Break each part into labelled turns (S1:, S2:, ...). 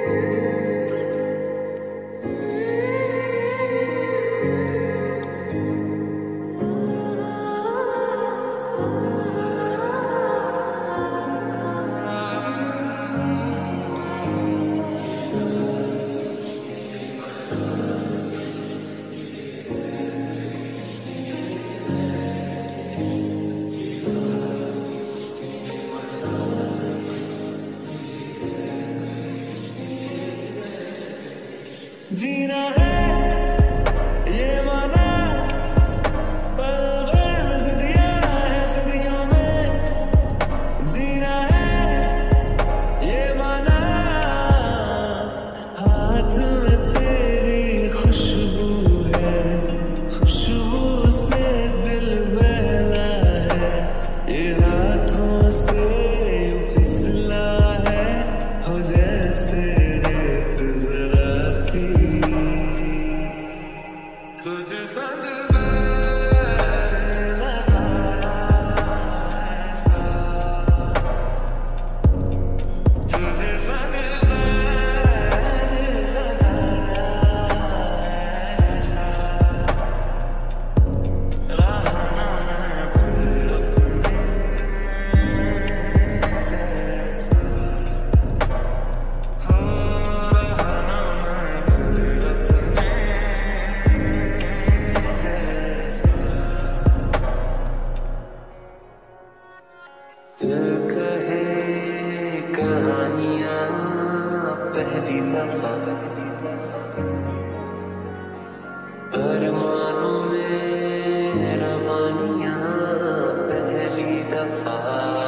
S1: जीना है ये माना, पल भर में सदियां है, सदियों में जीना है ये माना। हाथ में तेरी खुशबू है, खुशबू से दिल बहला है, ये हाथों से यूं फिसला है, हो जैसे रेत जरा सी तुझ संग कहानियां पहली दफा अरमानों में रवानियां पहली दफा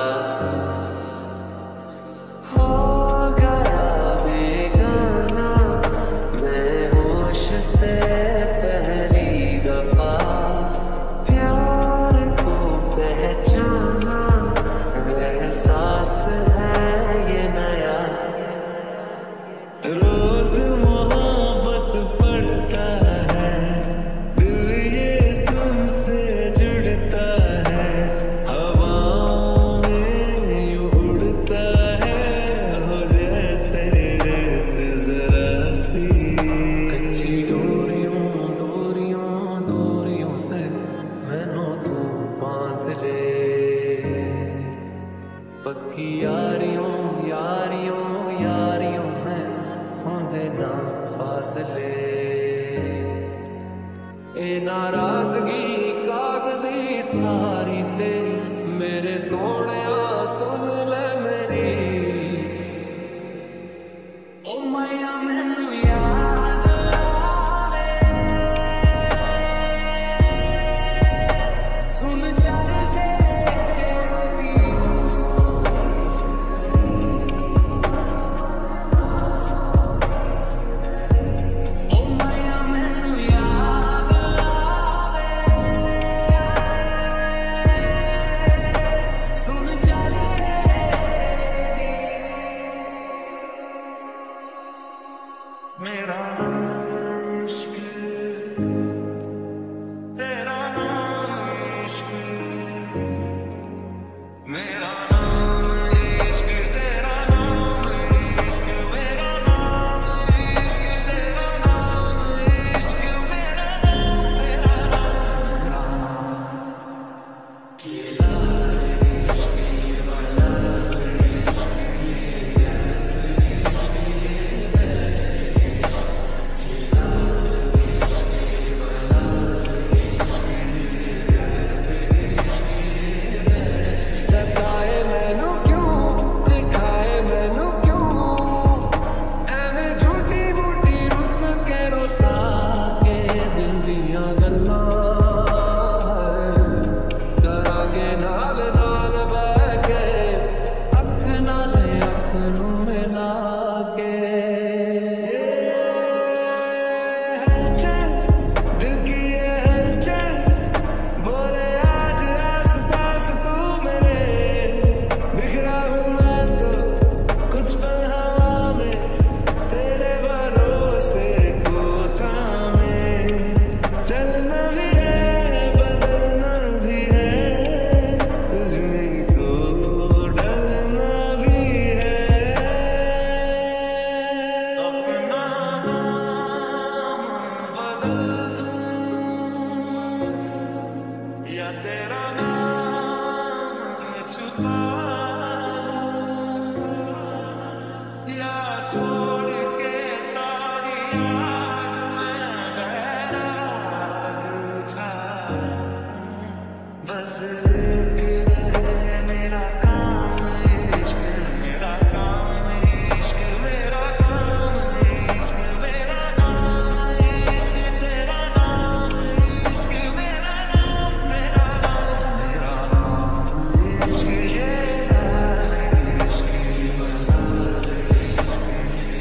S1: हो गया बेगाना मैं होश से पहली दफा प्यार को पहचाना एहसास है ये नया। रोज मोहब्बत पढ़ता है दिल ये तुमसे जुड़ता है, हवाओं में यूं उड़ता है, हो जैसे रेत जरा सी। कच्ची डोरियों डोरियों डोरियों से मैनू तू बांध ले, पक्की यारियों यारियों यारियों में होंदे ना फासले। ए नाराजगी कागजी सारी तेरी मेरे सोहणिया सुन ले मेरी। ओ मैया मैनू याद आवे सुन चल मेरा नाम इश्क, तेरा नाम इश्क, मेरा नाम इश्क, तेरा नाम इश्क, मेरा नाम इश्क, तेरा नाम इश्क, मेरा नाम तेरा नाम मेरा नाम ये लाल इश्क, ये वाला इश्क, ये इश्क, ये दिया छोड़ के सारी आग में बैराग उठा बस एक रहे मेरा काम इश्क मेरा काम इश्क मेरा काम इश्क मेरा नाम इश्क तेरा नाम इश्क मेरा नाम तेरा नाम मेरा नाम इश्क ये हाल इश्क ये हाल इश्क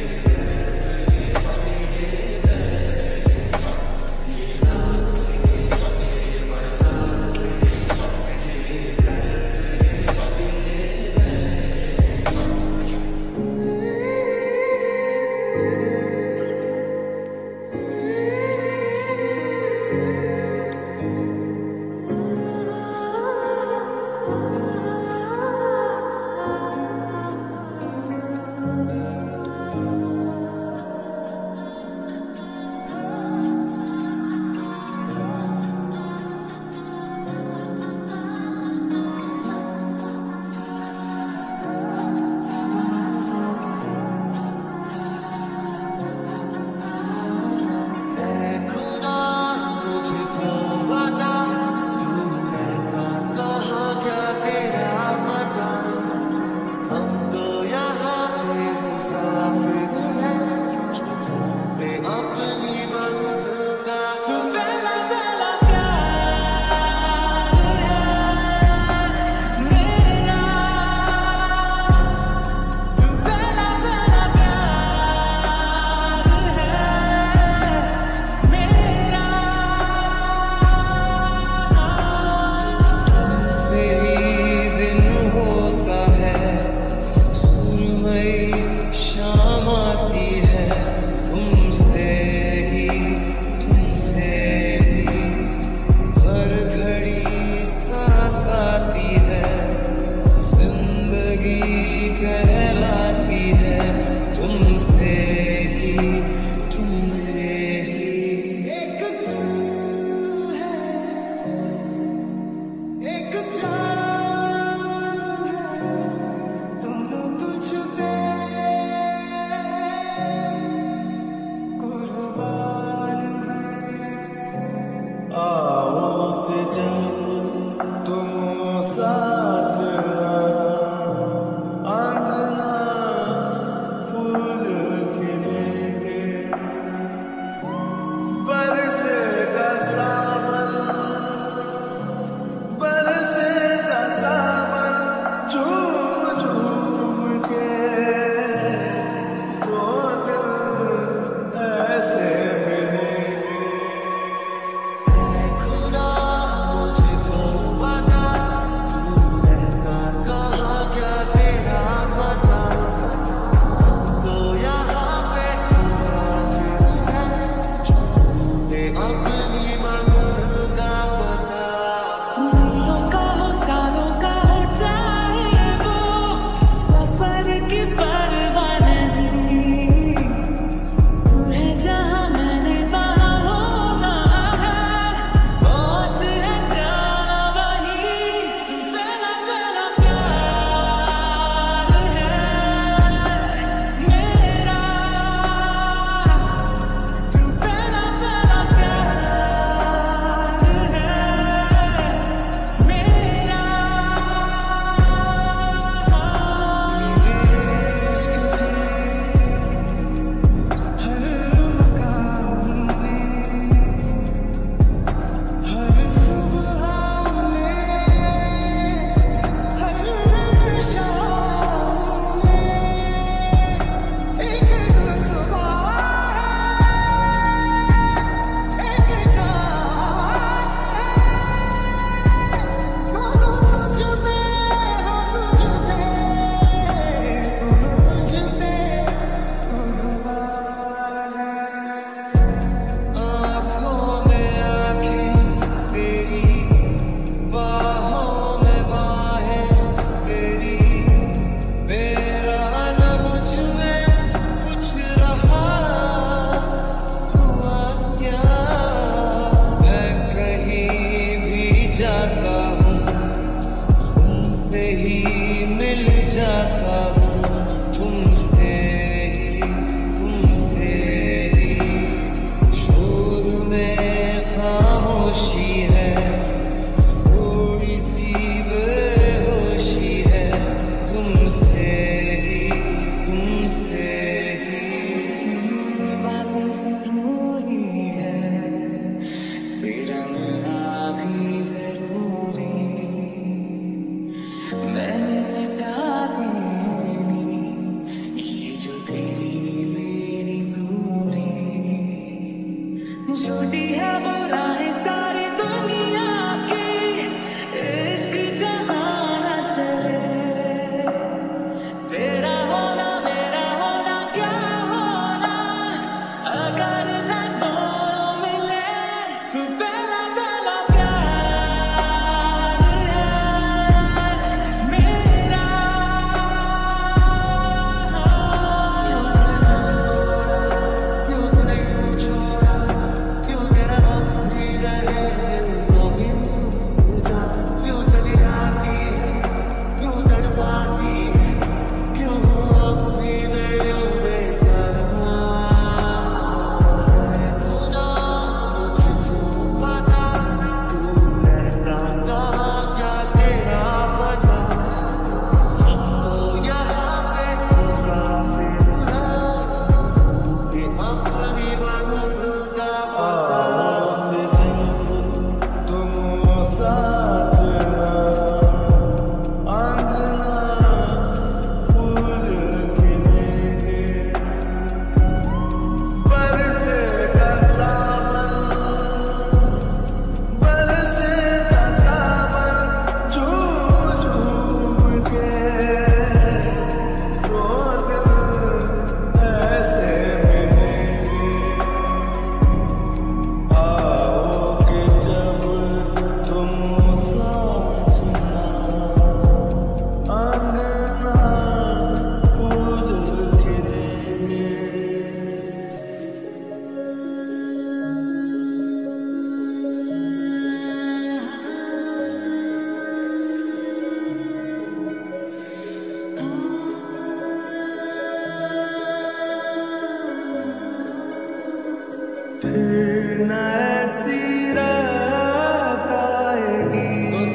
S1: न ऐसी रात आएगी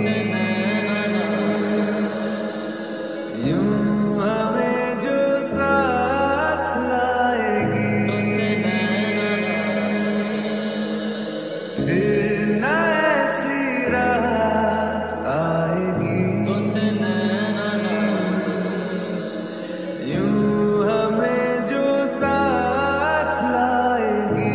S1: यूं हमें जो साथ लाएगी फिर न ऐसी रात आएगी यूं हमें जो साथ लाएगी।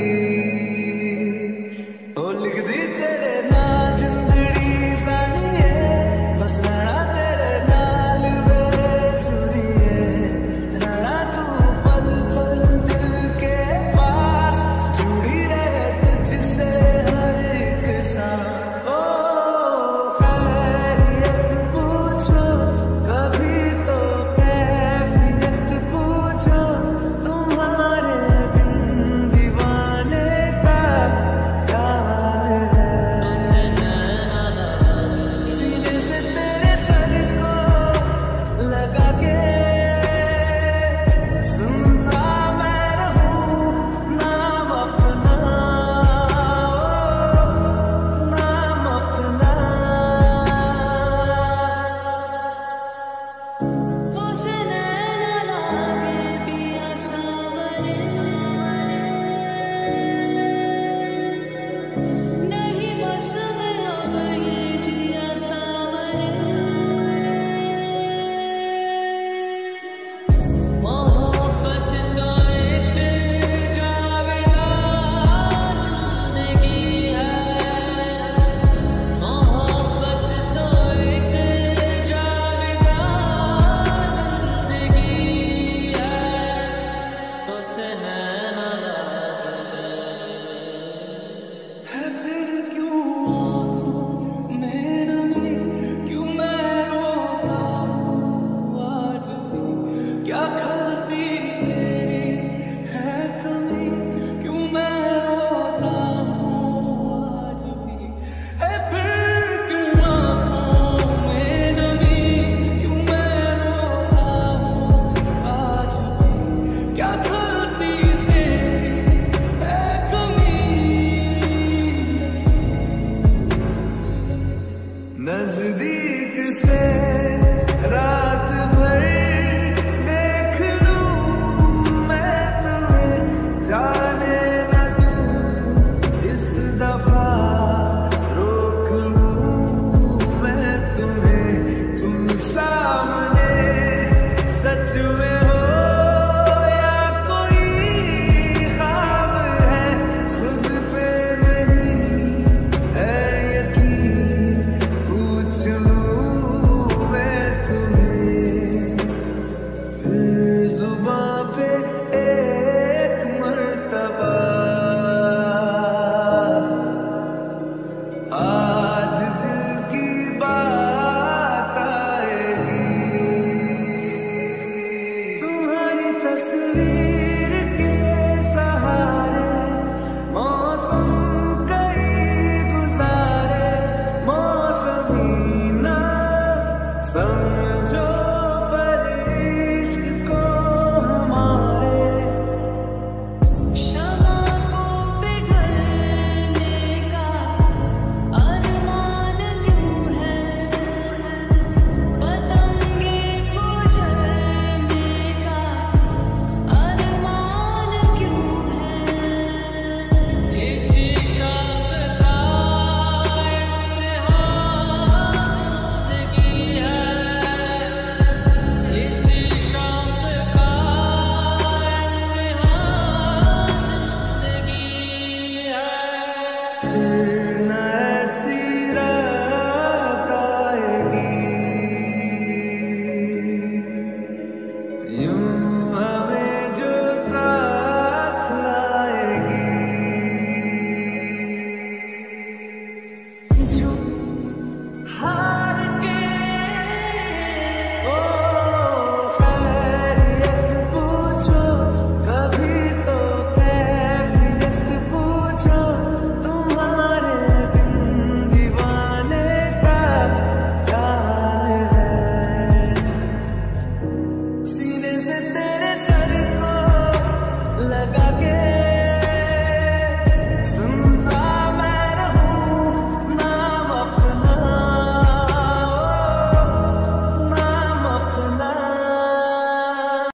S1: ओ लिख दी तेरे ना जिंदड़ी सानिए बस रहना तेरे नाल बेसुरिए रहना तू पल पल दिल के पास जुड़ी रहे तुझसे हर एक सांस। ओ खैरियत पूछो कभी तो कैफियत पूछो तुम्हारे बिन दीवाने का क्या हाल है। सीने से तेरे सर को लगा के सुनता मैं रहूं नाम अपना नाम अपना।
S2: नहीं बस में अब ये जिया सावरे मोहब्बत तो एक जावेदा जिंदगी है मोहब्बत तो एक जावेदा जिंदगी है तो